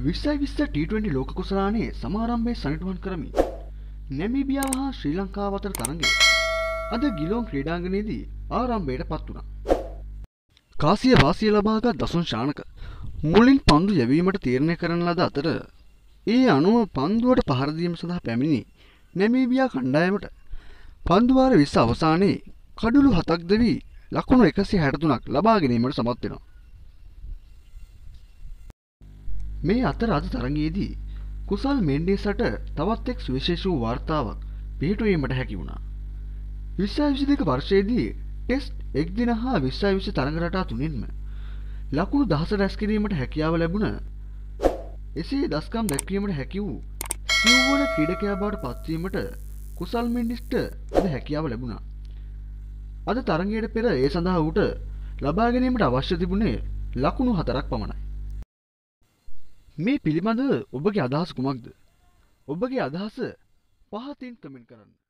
2020 T20 ලෝක කුසලානේ සමාරම්භයේ සනිටුහන් කරමින් නැමීබියාව හා ශ්‍රී ලංකාව අතර තරඟය අද ගිලෝන් ක්‍රීඩාංගණයේදී ආරම්භයට පත් වුණා. කාසිය වාසිය ලබාගත් දසුන් ශානක මුලින් පන්දු යැවීමට තීරණය කරන ලද අතර ඒ අනුව පන්දුවට පහර දීම සඳහා පැමිණි නැමීබියා කණ්ඩායමට පන්දු වාර 20 අවසානයේ කඩුළු 7ක් දෙවි ලකුණු 163ක් ලබා ගැනීමට සමත් වෙනවා. මේ අතර අද තරගයේදී කුසල් මෙන්ඩිස්ට තවත් එක් සුවිශේෂ වූ වාර්තාවක් පිළිටුවීමට හැකි වුණා. 2022 වර්ෂයේදී ටෙස්ට් එක්දින හා 2020 තරඟ රටා තුනින්ම ලකුණු 10 රැස් කිරීමට හැකියාව ලැබුණ එසේ දස්කම් දැක්වීමට හැකි වූ සිව්වන ක්‍රීඩකයා බවට පත්වීමට කුසල් මෙන්ඩිස්ට අද හැකියාව ලැබුණා. අද තරගයට පෙර ඒ සඳහා ඌට ලබා ගැනීමට අවශ්‍ය තිබුණේ ලකුණු 4ක් පමණයි. මේ පිළිබඳව ඔබගේ අදහස කුමක්ද? ඔබගේ අදහස පහතින් කමෙන්ට් කරන්න.